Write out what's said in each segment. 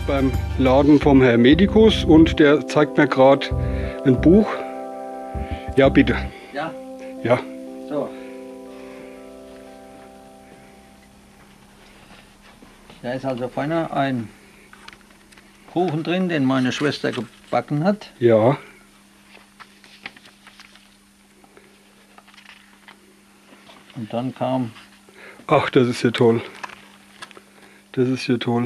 jetzt beim Laden vom Herr Medikus und der zeigt mir gerade ein Buch. Ja, bitte. Ja? Ja. So. Da ist also vorne ein Kuchen drin, den meine Schwester gebacken hat. Ja. Und dann kam... Ach, das ist ja toll. Das ist ja toll.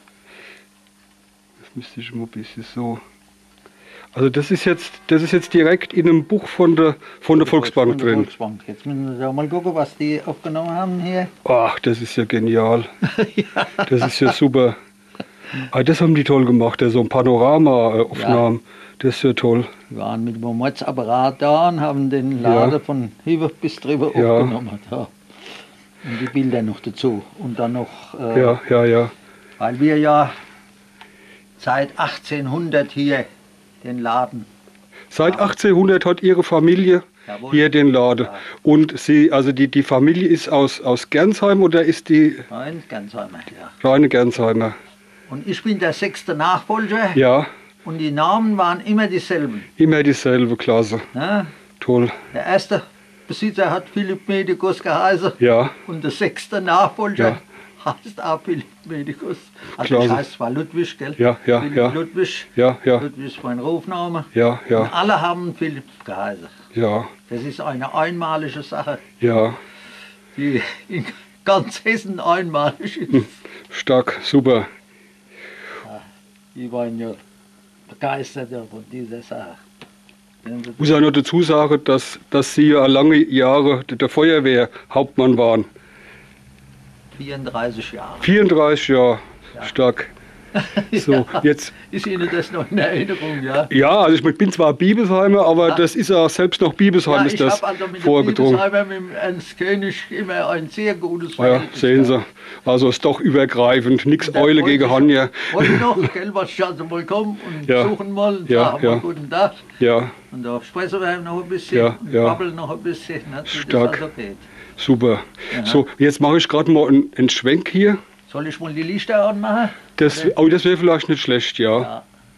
Das müsste ich mal ein bisschen so... Also das ist jetzt direkt in einem Buch von der Volksbank drin. Volksbank. Jetzt müssen wir mal gucken, was die aufgenommen haben hier. Ach, das ist ja genial. Ja. Das ist ja super. Ah, das haben die toll gemacht, so ein Panorama-Aufnahmen. Ja. Das ist ja toll. Wir waren mit dem Mordsapparat da und haben den Laden von Hiebe bis drüber aufgenommen. Ja. Und die Bilder noch dazu. Und dann noch, weil wir ja seit 1800 hier den Laden. Seit 1800 hat Ihre Familie hier den Laden. Ja. Und Sie, also die Familie ist aus Gernsheim oder ist die? Reine Gernsheimer, ja. Reine Gernsheimer. Und ich bin der 6. Nachfolger. Ja. Und die Namen waren immer dieselben. Immer dieselbe, klasse. Ja. Toll. Der erste Besitzer hat Philipp Medikus geheißen. Ja. Und der 6. Nachfolger heißt auch Philipp Medikus. Also das heißt zwar Ludwig, gell? Ja, ja, Philipp ja. Ludwig. Ja, ja. Ludwig ist mein Rufname. Ja, ja. Und alle haben Philipp geheißen. Ja. Das ist eine einmalige Sache. Ja. Die in ganz Hessen einmalig ist. Stark, super. Ja, die waren ja begeistert von dieser Sache. Ich muss auch noch dazu sagen, dass Sie ja lange Jahre der Feuerwehrhauptmann waren. 34 Jahre. 34 Jahre, stark. So, jetzt ist Ihnen das noch in Erinnerung, ja? Ja, also ich bin zwar Bibelsheimer, aber das ist ja selbst noch Bibelsheim ist das also mit vorgedrungen. Bibelsheimer, mit Ernst König immer ein sehr gutes Ja, Verhältnis. sehen Sie, also ist doch übergreifend, nichts Eule gegen Hanja. Heute noch, gell, was ich also mal kommen und suchen mal und sagen mal guten Tag. Ja. Und da sprechen wir noch ein bisschen und babbeln noch ein bisschen, ne, stark. Das also geht. Super. Ja. So, jetzt mache ich gerade mal einen Schwenk hier. Soll ich mal die Lichter anmachen? Das wäre vielleicht nicht schlecht, ja. Dann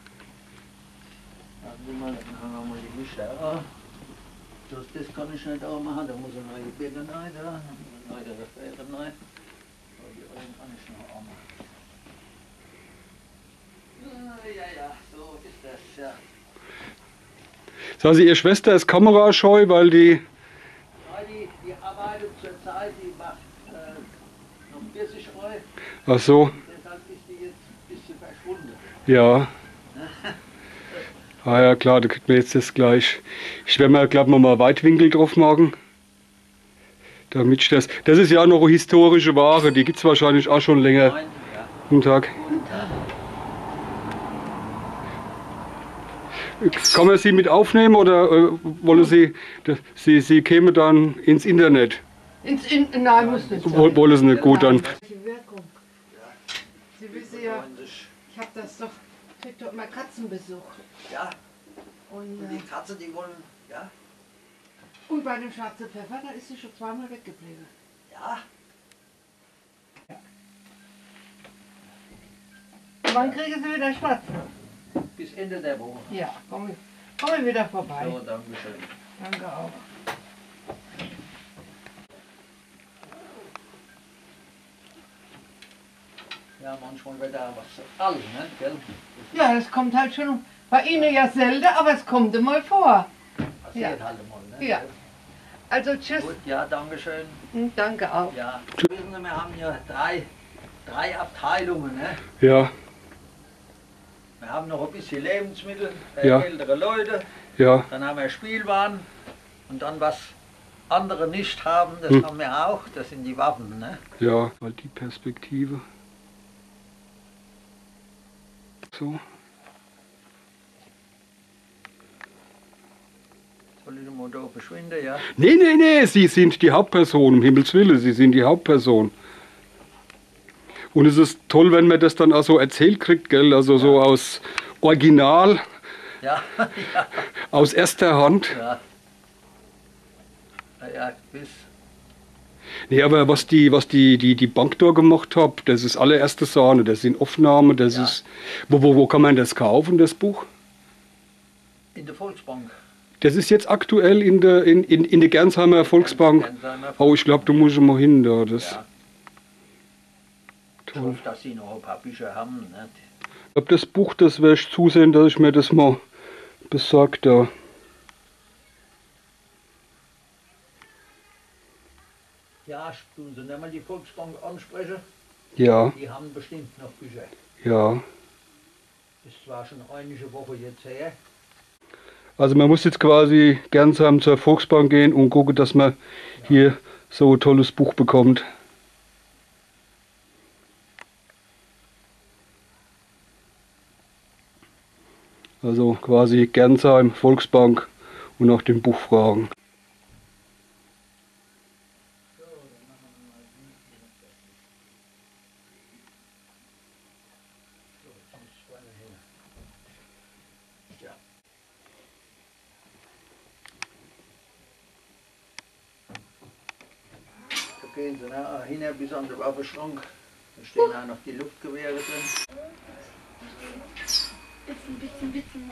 machen wir mal die Lichter an. Das kann ich nicht anmachen, da muss eine neue Birne rein, da neue Refere rein. Die Augen kann ich noch anmachen. Ja, so ist das, ja. Sagen Sie, Ihre Schwester ist kamerascheu, weil die... Die arbeitet zurzeit, die macht noch 40 Euro. Ach so. Deshalb ist die jetzt ein bisschen verschwunden. Ja. Ah ja, klar, da kriegt man jetzt das gleich. Ich werde mir, glaube ich, mal Weitwinkel drauf machen. Damit ich das ist ja noch eine historische Ware, die gibt es wahrscheinlich auch schon länger. Nein, ja. Guten Tag. Guten Tag. Kann man Sie mit aufnehmen oder wollen Sie kämen dann ins Internet? Nein, muss nicht. Wollen Sie nicht, gut dann. Wirkung. Sie wissen ja, ich habe das doch, krieg doch immer Katzenbesuch. Ja. Und Die Katzen, die wollen, ja. Und bei dem schwarzen Pfeffer, da ist sie schon zweimal weggeblieben. Ja. Wann kriegen Sie wieder schwarz? Bis Ende der Woche. Ja, komm ich wieder vorbei. So, danke schön. Danke auch. Ja, manchmal wird da was alt, ne? Gell? Ja, das kommt halt schon bei Ihnen ja selten, aber es kommt immer vor. Passiert halt mal, ne? Ja. Also tschüss. Gut, ja, danke schön. Danke auch. Ja. Wissen Sie, wir haben ja drei Abteilungen, ne? Ja. Wir haben noch ein bisschen Lebensmittel für ältere Leute. Ja. Dann haben wir Spielwaren und dann was andere nicht haben, das haben wir auch. Das sind die Waffen, ne? Ja, weil die Perspektive. So. Soll ich mal da verschwinden, ja? Nee, Sie sind die Hauptperson, um Himmels Willen, Sie sind die Hauptperson. Und es ist toll, wenn man das dann auch so erzählt kriegt, gell? Also so aus Original, Ja, ja. aus erster Hand. Ja. Ja, bis. Nee, aber was die Bank da gemacht hat, das ist allererste Sahne, das sind Aufnahmen, das ist. Wo kann man das kaufen, das Buch? In der Volksbank. Das ist jetzt aktuell in der Gernsheimer Volksbank. Oh, ich glaube, du musst mal hin da. Das ja. Toll. Ich hoffe, dass sie noch ein paar Bücher haben. Nicht? Ich glaube, das Buch, das werde ich zusehen, dass ich mir das mal besorge da. Ja, tun Sie nicht mal die Volksbank ansprechen. Ja. Die haben bestimmt noch Bücher. Ja. Das war schon einige Woche jetzt her. Also man muss jetzt quasi Gernsheim zur Volksbank gehen und gucken, dass man hier so ein tolles Buch bekommt. Also quasi Gernsheim, Volksbank und nach dem Buch fragen. Da gehen Sie nachher hin bis an den Waffenschrank. Da stehen auch noch die Luftgewehre drin. Bisschen.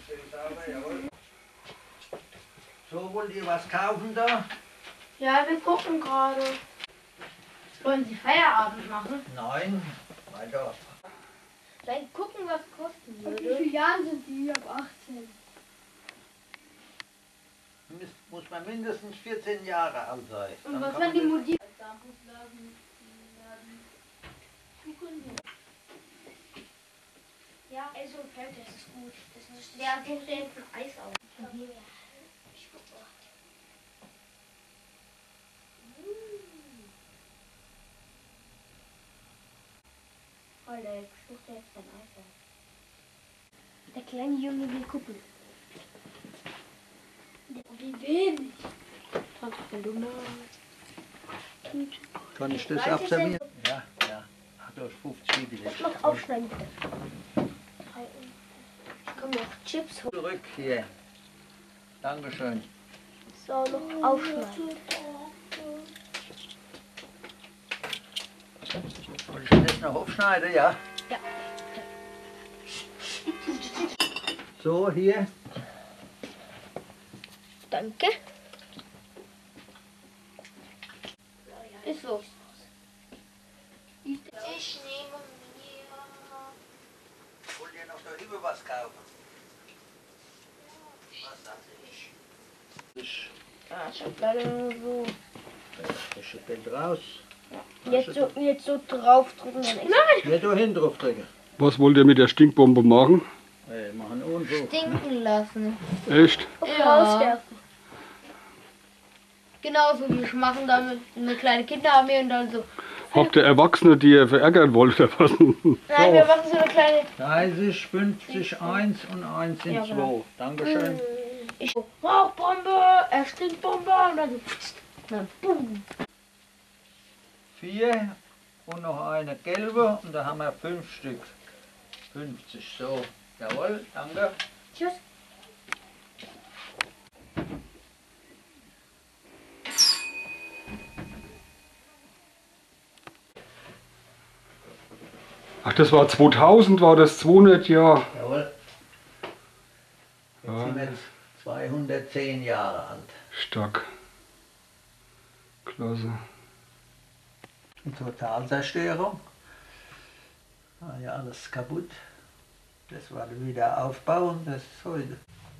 So, wollt ihr was kaufen da? Ja, wir gucken gerade. Wollen Sie Feierabend machen? Nein, weiter. Vielleicht gucken, was kosten Wie würde. viele Jahre sind Sie? Ab 18. Muss man mindestens 14 Jahre alt sein. Und Dann was kann wenn die man Mutti? Ja, also fällt das ist gut. Das ist der sieht von Eis aus. Alter, ich suche jetzt ein Eis aus. Der kleine Junge will gucken. Wie wenig? Wenn du mal. Kann ich das abservieren? Ja. Ach, du hast 50 Milliliter. Das noch aufschneiden bitte. Ich komme noch Chips holen. Zurück hier. Dankeschön. So, noch aufschneiden. Soll ich das noch aufschneiden, ja? Ja. So, hier. Danke. Ist so. Ich nehme mir. Wollt ihr noch da über was kaufen? Was sagte ich? Ah, ich hab leider nur so. Das Schild raus. Jetzt so draufdrücken. Dann Ja, da hin drauf drücken. Was wollt ihr mit der Stinkbombe machen? Machen und so. Stinken lassen. Echt? rauswerfen. Genauso wie ich machen damit eine kleine Kinderarmee und dann so. Habt ihr Erwachsene, die ihr verärgern wollt oder was? Nein, wir machen so eine kleine. 30, 50, 1 und 1 sind Ja, 2. genau. Dankeschön. Ich Rauchbombe, Stinkbombe und dann so. Dann boom. 4 und noch eine gelbe und da haben wir 5 Stück. 50, so. Jawohl, danke. Tschüss. Ach, das war 2000, war das 200 Jahre. Jawohl. Jetzt sind wir jetzt 210 Jahre alt. Stark. Klasse. Und Totalzerstörung. War ja alles kaputt. Das war der Wiederaufbau und das ist heute.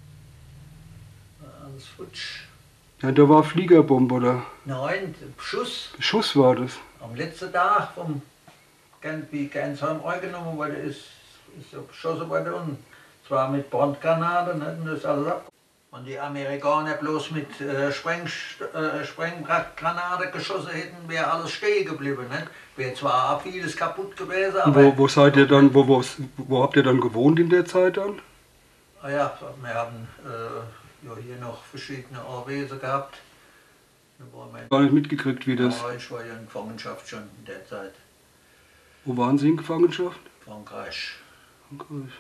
War alles futsch. Ja, da war Fliegerbombe, oder? Nein, Beschuss. Beschuss war das. Am letzten Tag vom wie Gernsheim eingenommen wurde, ist so beschossen worden und zwar mit Brandgranaten, nicht? Und das alles ab. Und die Amerikaner bloß mit Sprenggranaten geschossen hätten, wäre alles stehen geblieben. Nicht? Wäre zwar auch vieles kaputt gewesen, aber... Wo seid ihr dann, wo habt ihr dann gewohnt in der Zeit dann? Ja, wir haben ja, hier noch verschiedene Anwesen gehabt. Gar nicht mitgekriegt, wie das. Ja, ich war ja in Gefangenschaft schon in der Zeit. Wo waren Sie in Gefangenschaft? Frankreich. Frankreich.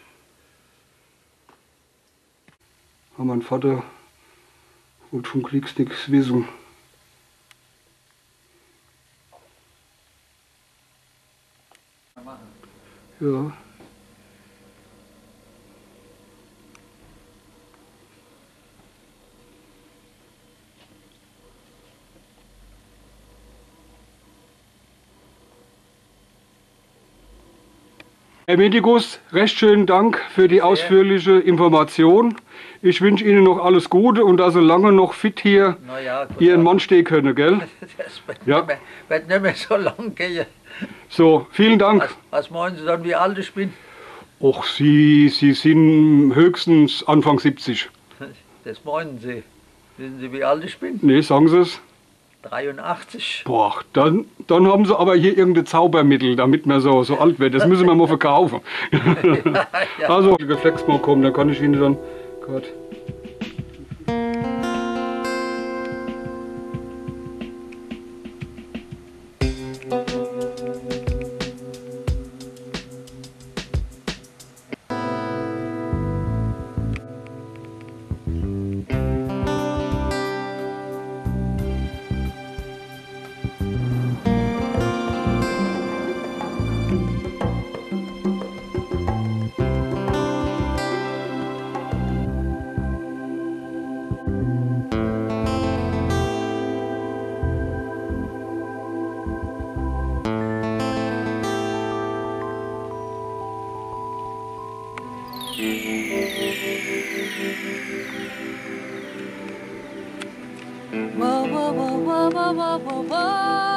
Aber mein Vater wollte vom Krieg nichts wissen. Ja. Herr Medikus, recht schönen Dank für die ausführliche Information. Ich wünsche Ihnen noch alles Gute und dass Sie lange noch fit hier Ihren Mann stehen können, gell? Das wird nicht mehr so lang gehen. So, vielen Dank. Was meinen Sie dann, wie alt ich bin? Och, Sie sind höchstens Anfang 70. Das meinen Sie. Wissen Sie, wie alt ich bin? Nee, sagen Sie es. 83. Boah, dann haben Sie aber hier irgendein Zaubermittel, damit man so alt wird. Das müssen wir mal verkaufen. Ja. Also, geflext mal kommen, dann kann ich Ihnen dann gerade... Whoa, whoa, whoa, whoa, whoa, whoa, whoa, whoa.